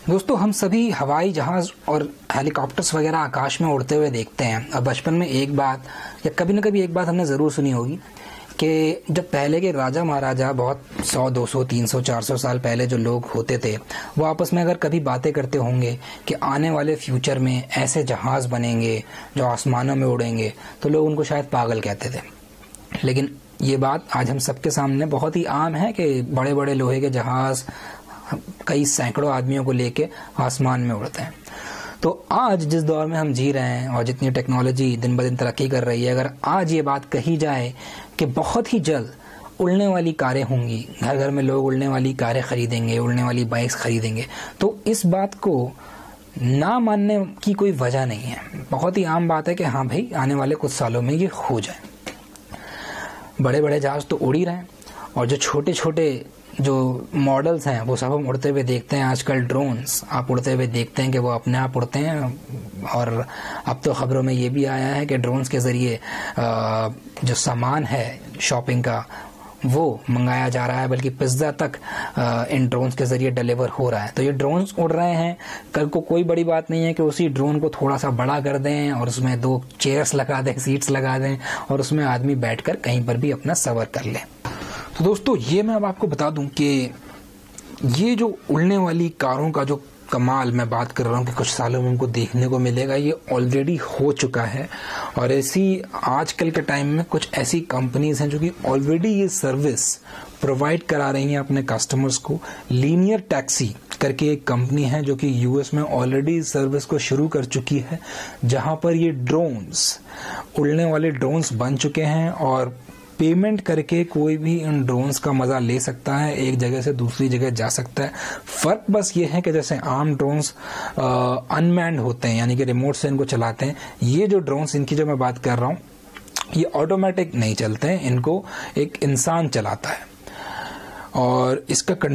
दोस्तों, हम सभी हवाई जहाज और हेलीकॉप्टर्स वगैरह आकाश में उड़ते हुए देखते हैं। अब बचपन में एक बात या कभी न कभी एक बात हमने ज़रूर सुनी होगी कि जब पहले के राजा महाराजा बहुत 100, 200, 300, 400 साल पहले जो लोग होते थे, वो आपस में अगर कभी बातें करते होंगे कि आने वाले फ्यूचर में ऐसे जहाज़ बनेंगे जो आसमानों में उड़ेंगे, तो लोग उनको शायद पागल कहते थे। लेकिन ये बात आज हम सबके सामने बहुत ही आम है कि बड़े बड़े लोहे के जहाज़ कई सैकड़ों आदमियों को लेके आसमान में उड़ते हैं। तो आज जिस दौर में हम जी रहे हैं और जितनी टेक्नोलॉजी दिन ब दिन तरक्की कर रही है, अगर आज ये बात कही जाए कि बहुत ही जल्द उड़ने वाली कारें होंगी, घर घर में लोग उड़ने वाली कारें खरीदेंगे, उड़ने वाली बाइक्स खरीदेंगे, तो इस बात को ना मानने की कोई वजह नहीं है। बहुत ही आम बात है कि हाँ भाई, आने वाले कुछ सालों में ये हो जाए। बड़े बड़े जहाज तो उड़ ही रहे हैं और जो छोटे छोटे जो मॉडल्स हैं वो सब हम उड़ते हुए देखते हैं। आजकल ड्रोन्स आप उड़ते हुए देखते हैं कि वो अपने आप उड़ते हैं। और अब तो खबरों में ये भी आया है कि ड्रोन्स के ज़रिए जो सामान है शॉपिंग का वो मंगाया जा रहा है, बल्कि पिज़्ज़ा तक इन ड्रोन्स के ज़रिए डिलीवर हो रहा है। तो ये ड्रोन्स उड़ रहे हैं। कल को कोई बड़ी बात नहीं है कि उसी ड्रोन को थोड़ा सा बड़ा कर दें और उसमें 2 चेयर्स लगा दें, सीट्स लगा दें और उसमें आदमी बैठकर कहीं पर भी अपना सफ़र कर ले। तो दोस्तों, ये मैं अब आपको बता दूं कि ये जो उड़ने वाली कारों का जो कमाल मैं बात कर रहा हूँ कि कुछ सालों में हमको देखने को मिलेगा, ये ऑलरेडी हो चुका है। और ऐसी आजकल के टाइम में कुछ ऐसी कंपनीज हैं जो कि ऑलरेडी ये सर्विस प्रोवाइड करा रही हैं अपने कस्टमर्स को। लीनियर टैक्सी करके एक कंपनी है जो कि यूएस में ऑलरेडी इस सर्विस को शुरू कर चुकी है, जहां पर ये ड्रोन्स, उड़ने वाले ड्रोन्स बन चुके हैं और पेमेंट करके कोई भी इन ड्रोन्स का मजा ले सकता है, एक जगह से दूसरी जगह जा सकता है। फर्क बस ये है कि जैसे आम ड्रोन्स अनमैन्ड होते हैं, यानी कि रिमोट से इनको चलाते हैं, ये जो ड्रोन्स इनकी जो मैं बात कर रहा हूँ ये ऑटोमेटिक नहीं चलते हैं, इनको एक इंसान चलाता है और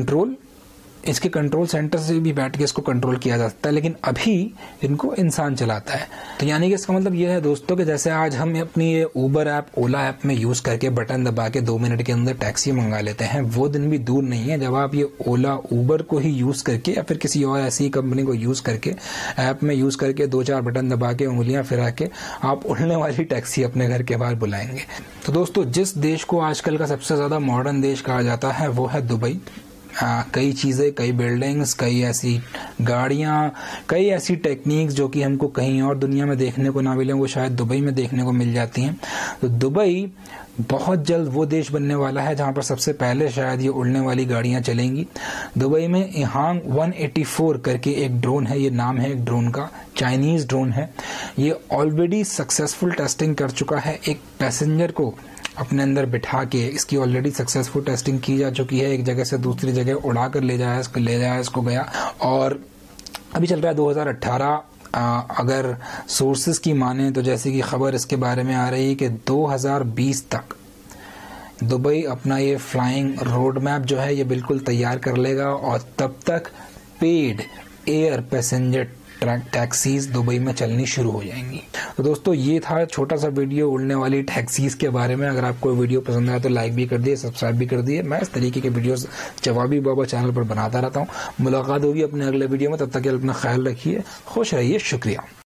इसके कंट्रोल सेंटर से भी बैठ के इसको कंट्रोल किया जा सकता है, लेकिन अभी इनको इंसान चलाता है। तो यानी कि इसका मतलब यह है दोस्तों कि जैसे आज हम अपनी ये ऊबर ऐप, ओला ऐप में यूज़ करके बटन दबा के 2 मिनट के अंदर टैक्सी मंगा लेते हैं, वो दिन भी दूर नहीं है जब आप ये ओला, ऊबर को ही यूज़ करके या फिर किसी और ऐसी कंपनी को यूज़ करके ऐप में यूज़ करके 2-4 बटन दबा के उंगलियां फिरा के आप उड़ने वाली टैक्सी अपने घर के बाहर बुलाएंगे। तो दोस्तों, जिस देश को आजकल का सबसे ज़्यादा मॉडर्न देश कहा जाता है वो है दुबई। कई चीज़ें, कई बिल्डिंग्स, कई ऐसी गाड़ियाँ, कई ऐसी टेक्निक्स जो कि हमको कहीं और दुनिया में देखने को ना मिले, वो शायद दुबई में देखने को मिल जाती हैं। तो दुबई बहुत जल्द वो देश बनने वाला है जहाँ पर सबसे पहले शायद ये उड़ने वाली गाड़ियाँ चलेंगी। दुबई में इहांग 184 करके एक ड्रोन है, ये नाम है एक ड्रोन का, चाइनीज़ ड्रोन है। ये ऑलरेडी सक्सेसफुल टेस्टिंग कर चुका है। एक पैसेंजर को अपने अंदर बिठा के इसकी ऑलरेडी सक्सेसफुल टेस्टिंग की जा चुकी है, एक जगह से दूसरी जगह उड़ा कर ले जाया इसको गया। और अभी चल रहा है 2018। अगर सोर्सेज की माने तो जैसे कि खबर इसके बारे में आ रही है कि 2020 तक दुबई अपना ये फ्लाइंग रोड मैप जो है ये बिल्कुल तैयार कर लेगा और तब तक paid air passenger taxis Dubai में चलनी शुरू हो जाएंगी। तो दोस्तों, ये था छोटा सा वीडियो उड़ने वाली टैक्सीज के बारे में। अगर आपको वीडियो पसंद आया तो लाइक भी कर दिए, सब्सक्राइब भी कर दिए। मैं इस तरीके के वीडियोस जवाबी बाबा चैनल पर बनाता रहता हूँ। मुलाकात होगी अपने अगले वीडियो में, तब तक अपना ख्याल रखिए, खुश रहिए, शुक्रिया।